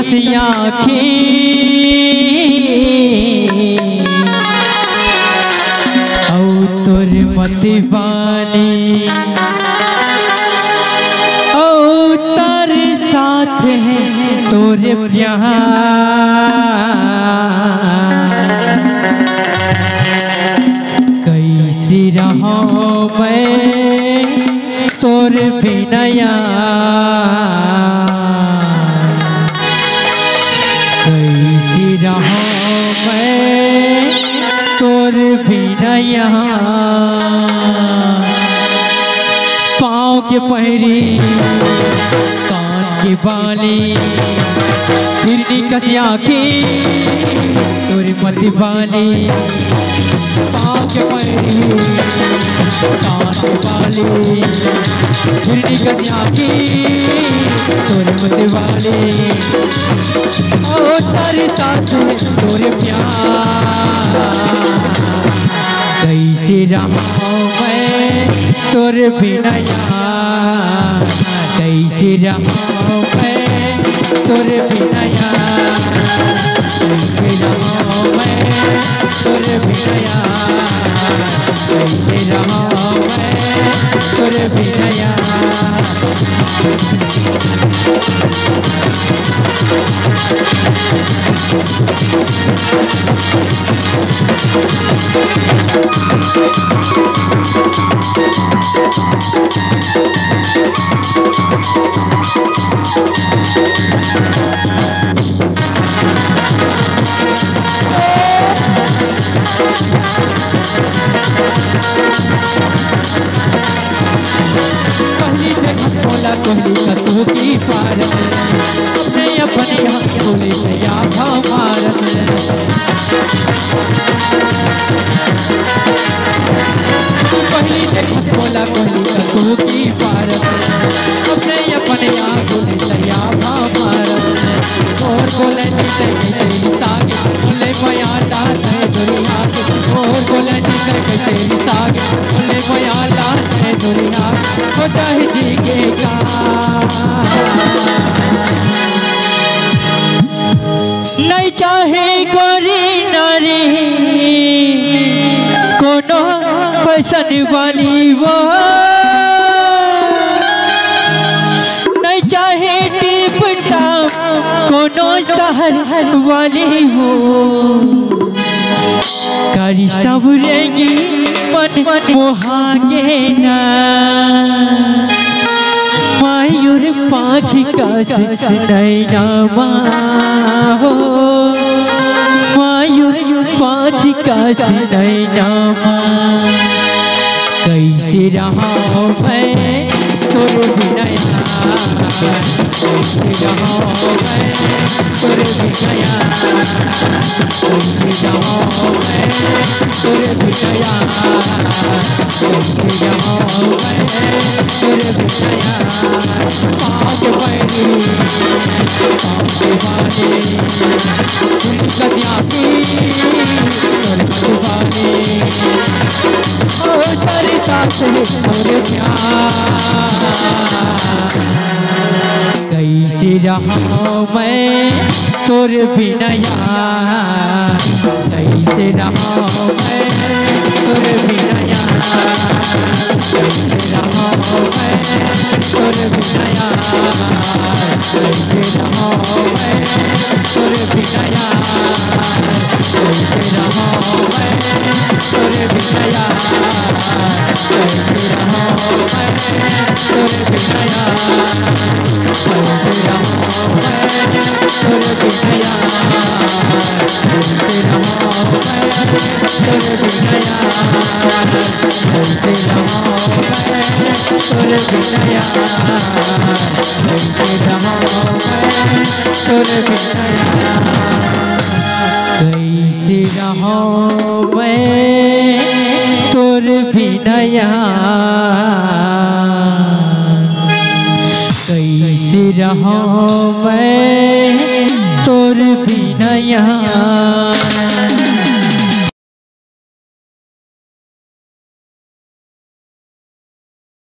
कसिया खी तोर मत वाली तार साथ है तोरे प्यार कैसी रहो मैं तोर बिनया कैसी रहो मैं तोर बिनया पाँव के पहरी कान के बाली हिरनी कसिया की तोर मत वाली पाँव के पहरी कान के बाली हिरनी कसिया की तोर मत वाली ओ तारे साथ तोरे प्यार कैसे रहो मैं तोर बिनया कैसे रहो मैं तोर बिनया कैसे रहो मैं तोर बिनया कैसे रहो मैं तोर बिनया कोहली कसू की फारस अपने अपने हाथ बोले या भारत पहली देखस बोला कोहली कसू की फारस अपने अपने हाथ बोले या भारत और बोले नीचे कैसे सागे बोले बयान डाल है दुनिया के और बोले नीचे कैसे सागे बोले बयान डाल है दुनिया हो चाहे जीगेगा नहीं चाहे गोरी नारी कोनो फैशन वाली वो नहीं चाहे टिप टाप कोनो शहर वाली वो करी सबरेगी मन मोहागे ना मयूर पाखी कस नैना हो मयूर पाखी कस नैना कैसे रहा मैं तोर बिनया कैसे रहा मैं तोर बिनया कैसे रहा मैं तोर बिनया कैसे रहा मैं तोर बिनया आगे बढ़ी आगे बढ़ी कदिया की तोर वाली ओ तेरे साथ तोरे प्यार कैसे रहा मैं तोर बिनया कैसे रहा मैं तोर बिनया कैसे रहा मैं तोर बिनया कैसे रहा मैं तोर बिनया कैसे रहा मैं तोर बिनया कैसे रहा मैं तोर बिनया कैसे रहा मैं तोर बिनया कैसे रहा मैं तोर बिनया कैसे रहा मैं तोर बिनया कैसे रहा मैं तोर बिनया कैसे रहा मैं तोर बिनया कैसे रहा मैं तोर बिनया।